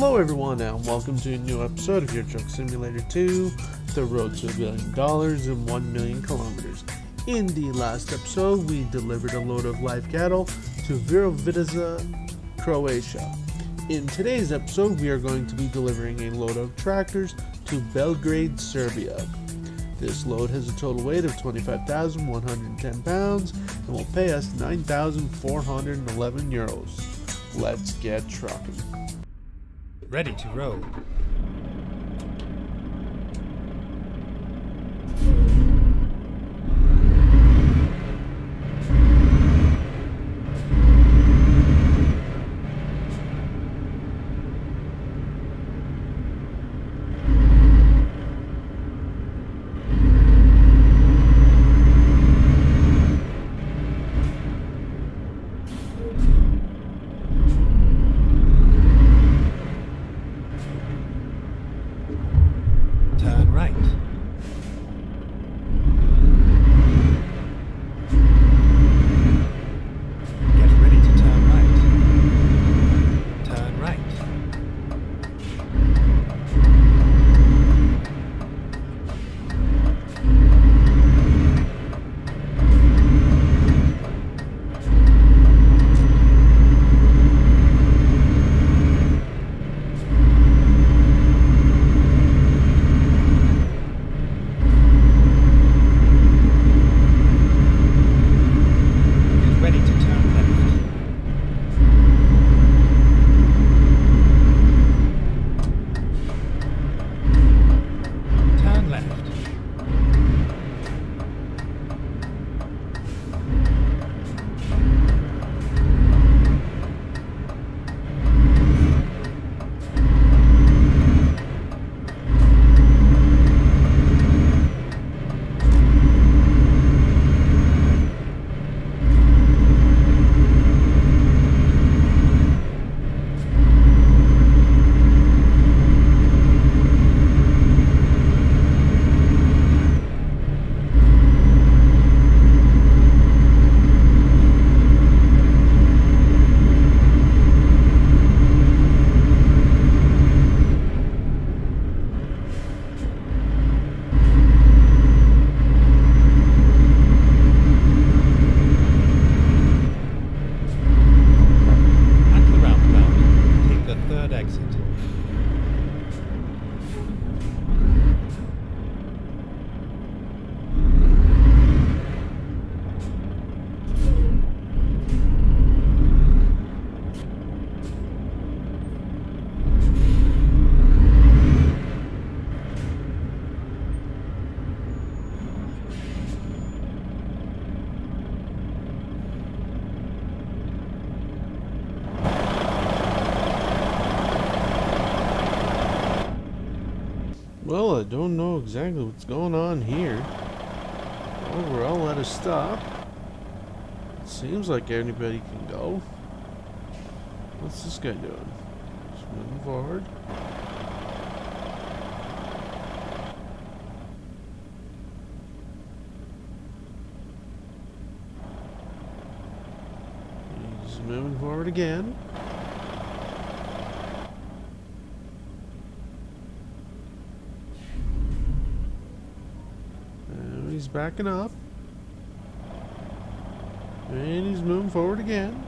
Hello everyone and welcome to a new episode of your Truck Simulator 2, The Road to $1 Billion and 1 Million Kilometers. In the last episode, we delivered a load of live cattle to Virovitica, Croatia. In today's episode, we are going to be delivering a load of tractors to Belgrade, Serbia. This load has a total weight of 25,110 pounds and will pay us 9,411 euros. Let's get trucking. Ready to roll. Turn right. Get ready to turn right. Turn right. Ready to turn left. Turn left. At the roundabout, take the third exit. Well, I don't know exactly what's going on here. Overall, at a stop. Seems like anybody can go. What's this guy doing? Just moving forward. He's moving forward again. He's backing up. And he's moving forward again.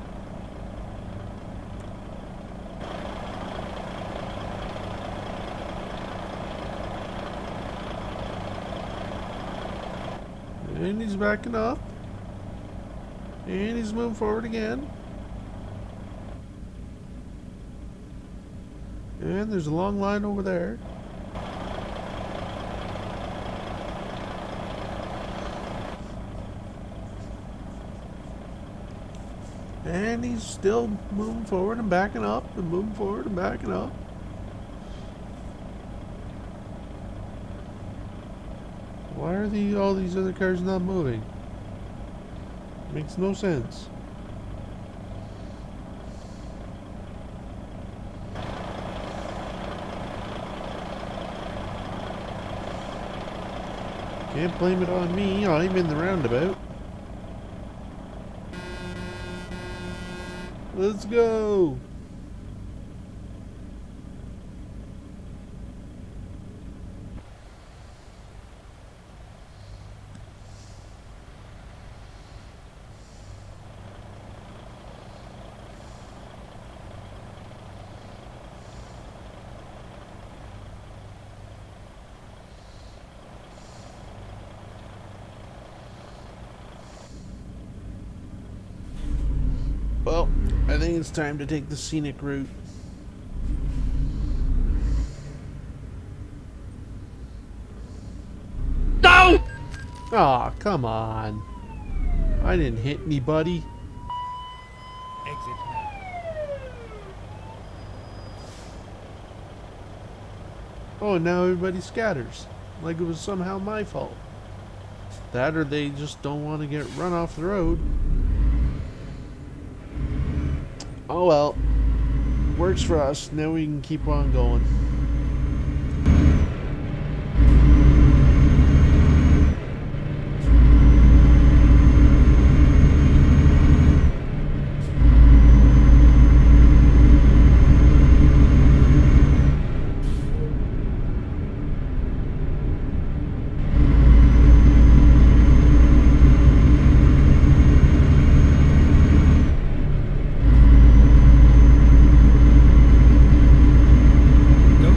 And he's backing up. And he's moving forward again. And there's a long line over there. And he's still moving forward and backing up and moving forward and backing up. Why are all these other cars not moving? Makes no sense. Can't blame it on me. I'm in the roundabout. Let's go. Well, I think it's time to take the scenic route. No! Aw, come on. I didn't hit anybody. Exit now. Oh, now everybody scatters. Like it was somehow my fault. That or they just don't want to get run off the road. Oh well. Works for us. Now we can keep on going. Go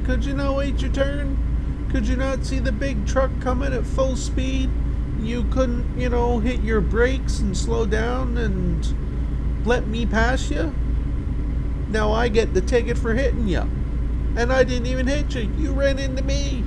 Could you not wait your turn? Could you not see the big truck coming at full speed? You couldn't, hit your brakes and slow down and let me pass you? Now I get the ticket for hitting you. And I didn't even hit you. You ran into me.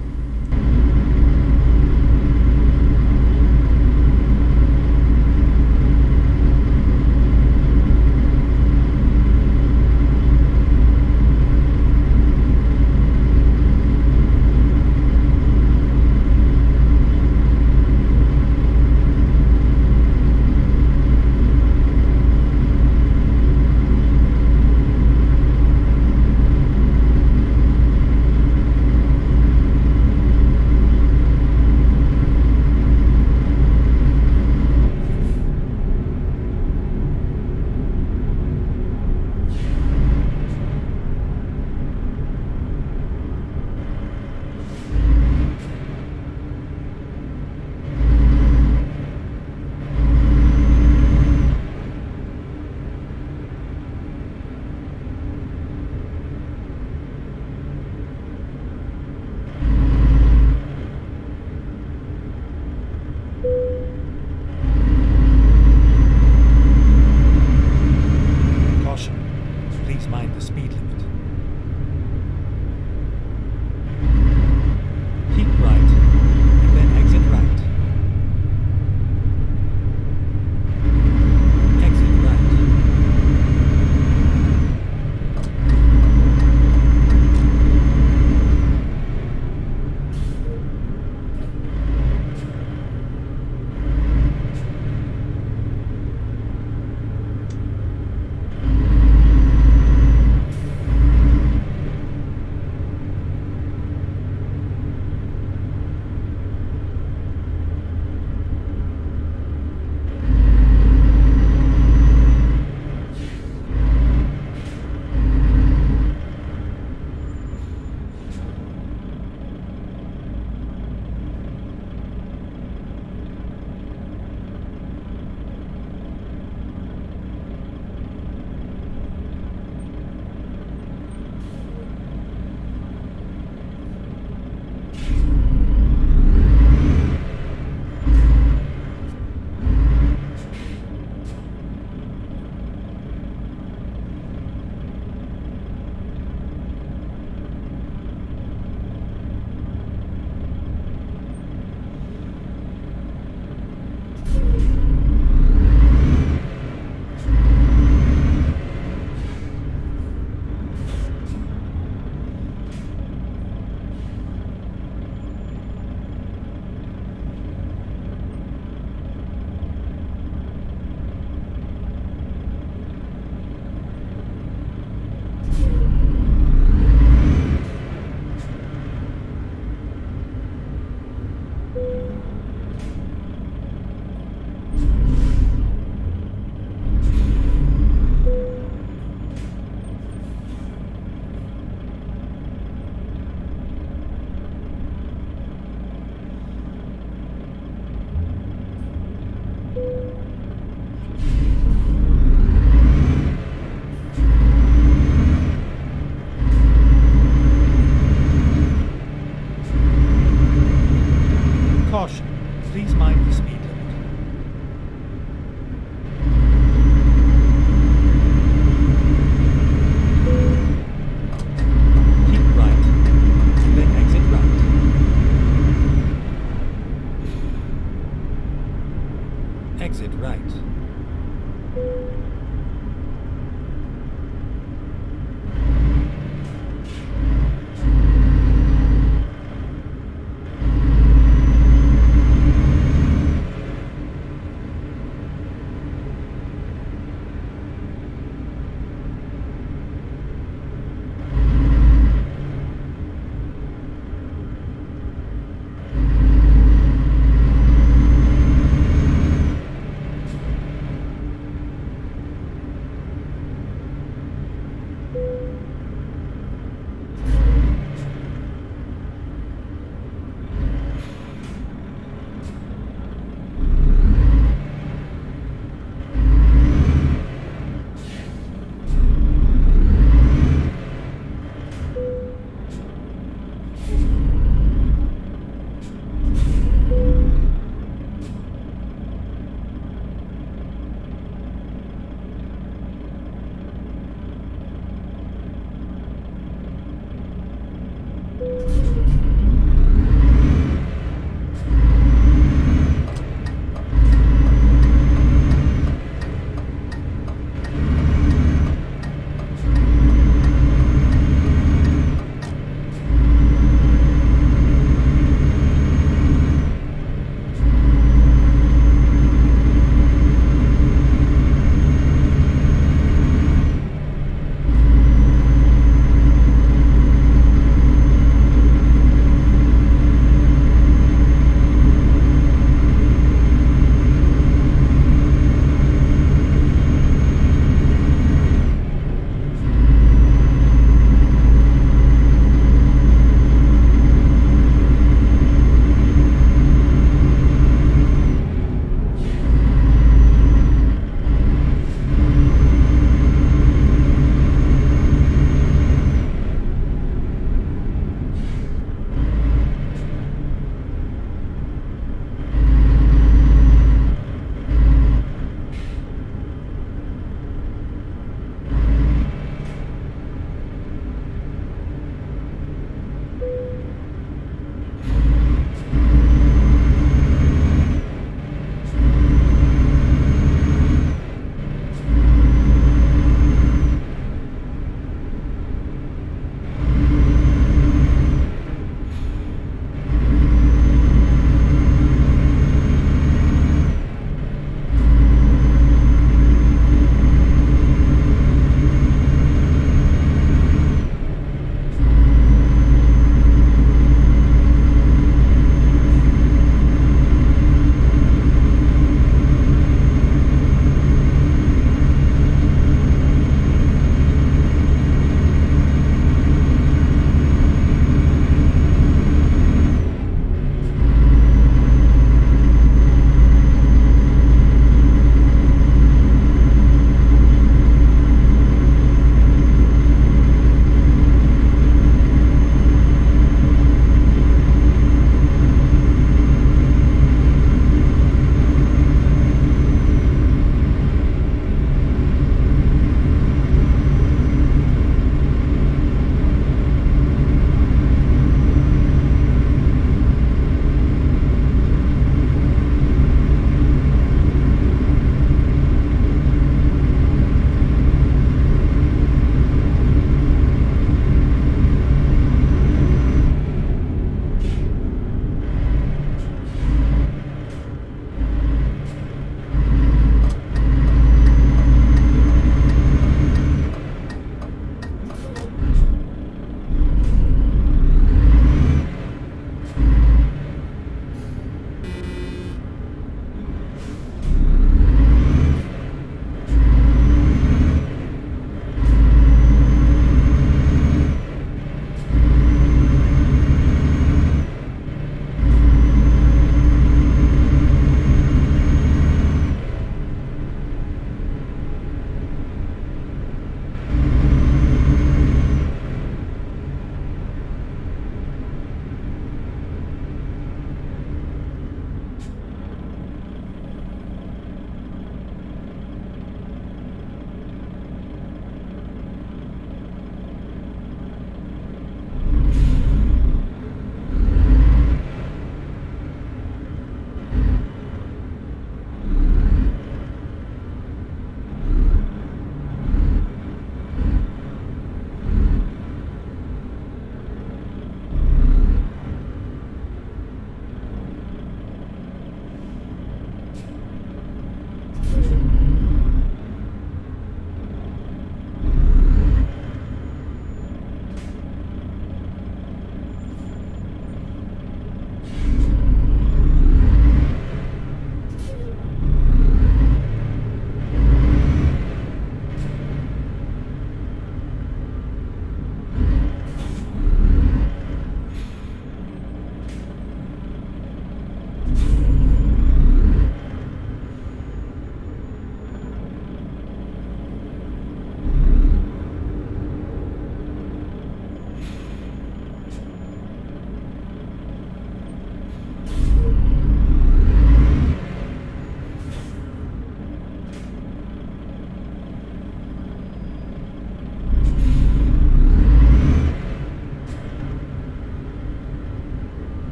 Exit right.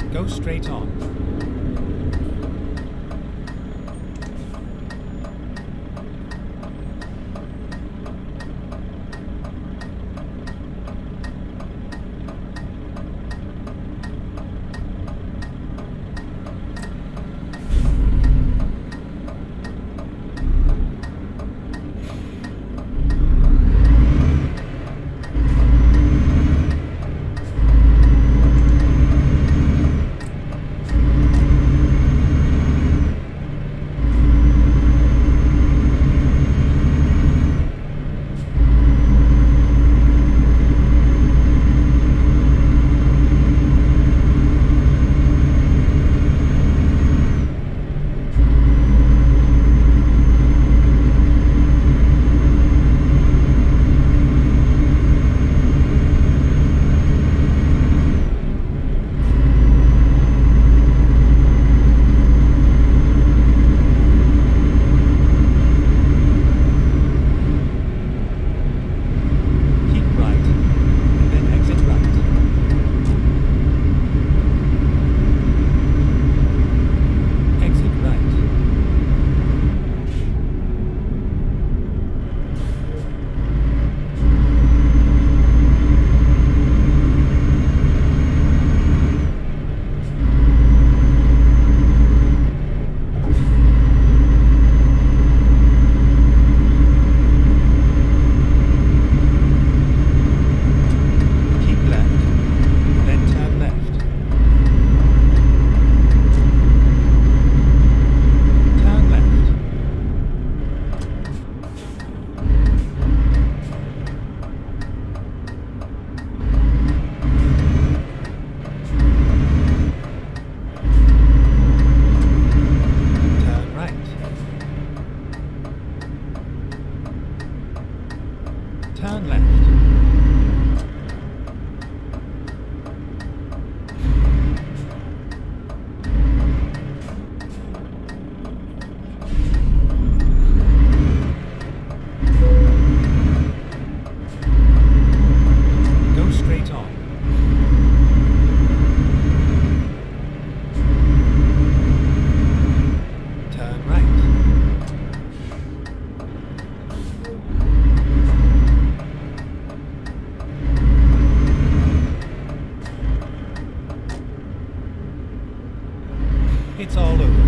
Go straight on. Turn left. Go straight on. Turn right. It's all over.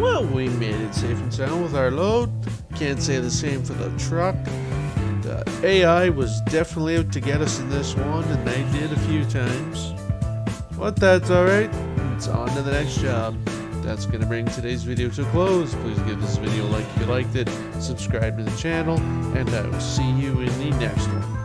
Well, we made it safe and sound with our load. Can't say the same for the truck. The AI was definitely out to get us in this one, and they did a few times. But that's alright. It's on to the next job. That's going to bring today's video to a close. Please give this video a like if you liked it, subscribe to the channel, and I will see you in the next one.